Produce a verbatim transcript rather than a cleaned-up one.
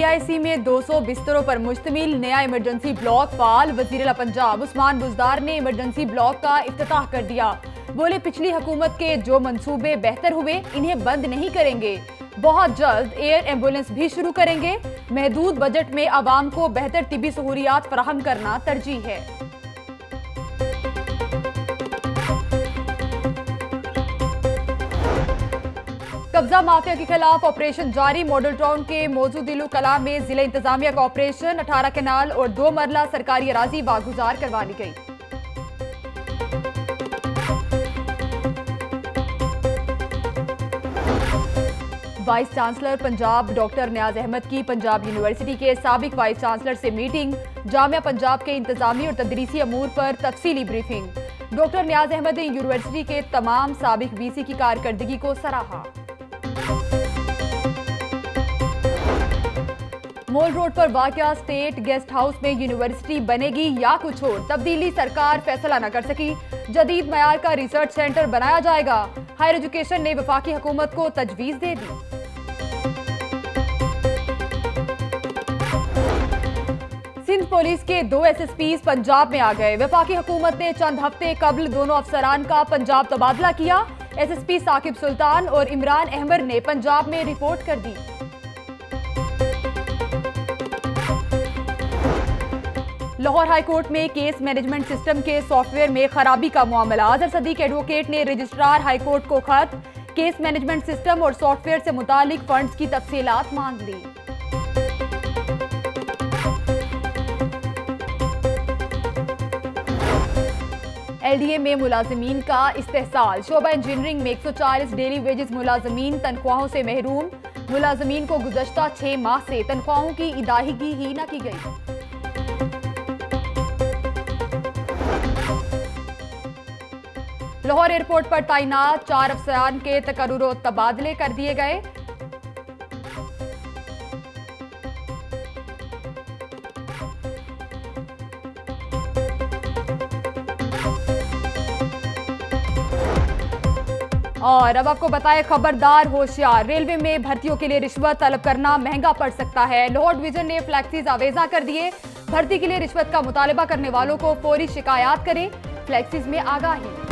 PIC में दो सौ बिस्तरों पर मुश्तमिल नया इमरजेंसी ब्लॉक फाल। वज़ीर पंजाब उस्मान बुज़दार ने इमरजेंसी ब्लॉक का इफ्तिताह कर दिया। बोले पिछली हुकूमत के जो मंसूबे बेहतर हुए इन्हें बंद नहीं करेंगे। बहुत जल्द एयर एम्बुलेंस भी शुरू करेंगे। महदूद बजट में आवाम को बेहतर तिबी सहूलियात फराहम करना तरजीह है। कब्जा माफिया के खिलाफ ऑपरेशन जारी। मॉडल टाउन के मौजूदिलू कला में जिला इंतजामिया का ऑपरेशन। अठारह कैनाल और दो मरला सरकारी अराजी बागुजार करवा ली गई। Vice chancellor Punjab doctor Niaz Ahmad की पंजाब यूनिवर्सिटी के साबिक वाइस चांसलर से मीटिंग। जामिया पंजाब के इंतजामी और तदरीसी अमूर पर तफसीली ब्रीफिंग। डॉक्टर नियाज अहमद ने यूनिवर्सिटी के तमाम साबिक वीसी की कारकर्दगी को सराहा। मोल रोड पर वाक़या स्टेट गेस्ट हाउस में यूनिवर्सिटी बनेगी या कुछ और, तब्दीली सरकार फैसला न कर सकी। जदीद मयार का रिसर्च सेंटर बनाया जाएगा। हायर एजुकेशन ने वफाकी हुकूमत को तजवीज़ दे दी। सिंध पुलिस के दो एसएसपीज पंजाब में आ गए। वफाकी हुकूमत ने चंद हफ्ते कबल दोनों अफसरान का पंजाब तबादला किया। एसएसपी साकिब सुल्तान और इमरान अहमद ने पंजाब में रिपोर्ट कर दी। लाहौर हाईकोर्ट में केस मैनेजमेंट सिस्टम के सॉफ्टवेयर में खराबी का मामला। अजहर सदीक एडवोकेट ने रजिस्ट्रार हाईकोर्ट को खत। केस मैनेजमेंट सिस्टम और सॉफ्टवेयर से मुतालिक फंड्स की तफसीलात मांग ली। एलडीए में मुलाजमीन का इस्तेहसाल। शोबा इंजीनियरिंग में एक सौ चालीस डेली वेजेस मुलाजमीन तनख्वाहों से महरूम। मुलाजमीन को गुज़श्ता छह माह से तनख्वाहों की इदायगी ही न की गई। लाहौर एयरपोर्ट पर तैनात चार अफसरान के तकर्रुर और तबादले कर दिए गए। और अब आपको बताएं, खबरदार होशियार, रेलवे में भर्तियों के लिए रिश्वत तलब करना महंगा पड़ सकता है। लाहौर डिवीजन ने फ्लैक्सीज आवेजा कर दिए। भर्ती के लिए रिश्वत का मुतालबा करने वालों को फौरी शिकायत करें। फ्लैक्सीज में आगाही।